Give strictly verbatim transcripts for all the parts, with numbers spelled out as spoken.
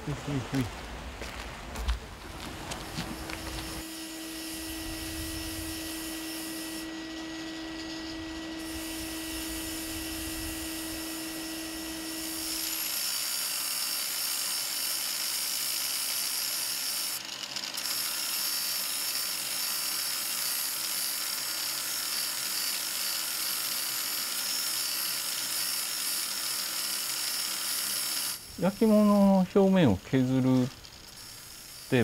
ほいほいほい。焼き物の表面を削るって、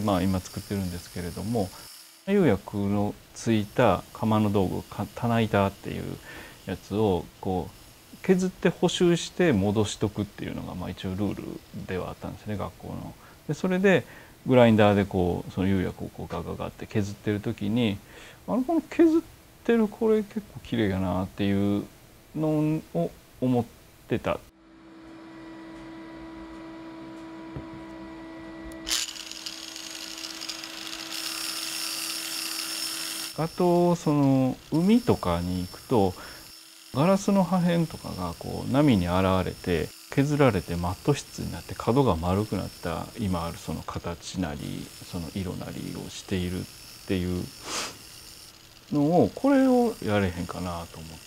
まあ、今作ってるんですけれども、釉薬のついた窯の道具棚板っていうやつをこう削って補修して戻しとくっていうのが、まあ、一応ルールではあったんですね、学校の。でそれでグラインダーでこうその釉薬をこうガガガって削ってる時に、あのこの削ってるこれ結構綺麗やなっていうのを思ってた。あとその海とかに行くとガラスの破片とかがこう波に洗われて削られてマット質になって角が丸くなった今あるその形なりその色なりをしているっていうのをこれをやれへんかなと思って。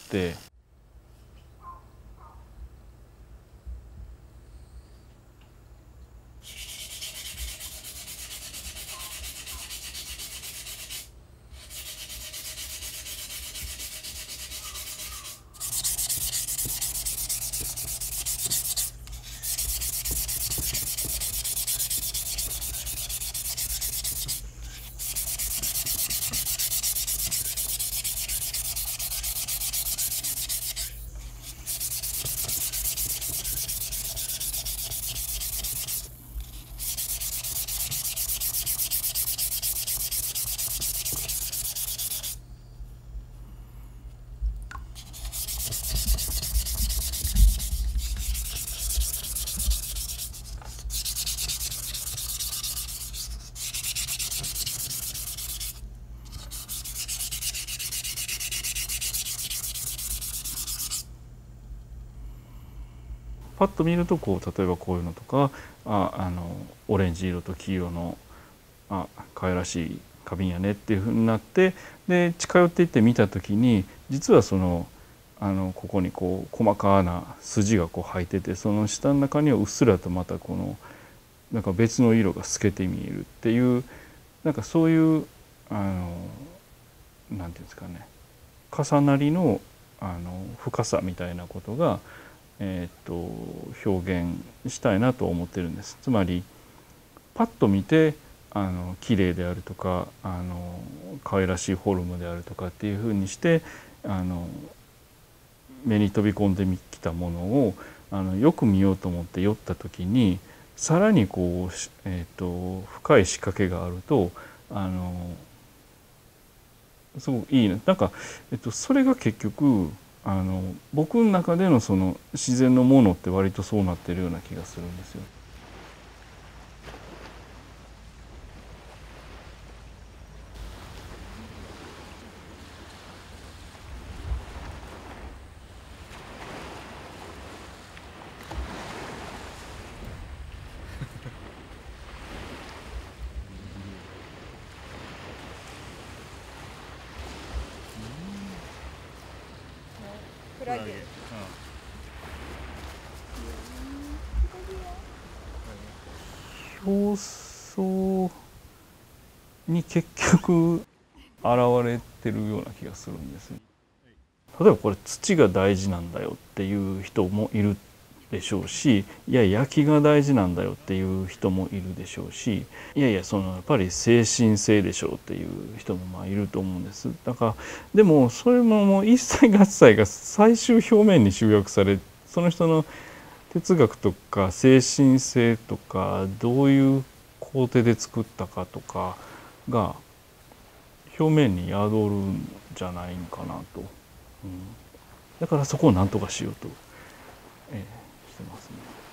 パッと見るとこう例えばこういうのとかああのオレンジ色と黄色のあ可愛らしい花瓶やねっていうふうになってで近寄っていって見た時に実はそのあのここにこう細かな筋がこう入っててその下の中にはうっすらとまたこのなんか別の色が透けて見えるっていうなんかそういうあのなんていうんですかね重なりのあの深さみたいなことがえー、と表現したいなと思ってるんです。つまりパッと見てあの綺麗であるとかあの可愛らしいフォルムであるとかっていうふうにしてあの目に飛び込んできたものをあのよく見ようと思って寄った時にさらにこう、えー、と深い仕掛けがあるとあのすごくいいな。なんか、えっと、それが結局あの僕の中でのその自然のものって割とそうなってるような気がするんですよ。 クラゲ。 表層に結局現れてるような気がするんですよ。例えばこれ土が大事なんだよっていう人もいるでしょうしいや焼きが大事なんだよっていう人もいるでしょうしいやいやそのやっぱり精神性でしょうっていう人もまあいると思うんです。だからでもそれももう一切合切が最終表面に集約されその人の哲学とか精神性とかどういう工程で作ったかとかが表面に宿るんじゃないんかなと、うん、だからそこを何とかしようと、えー、してますね。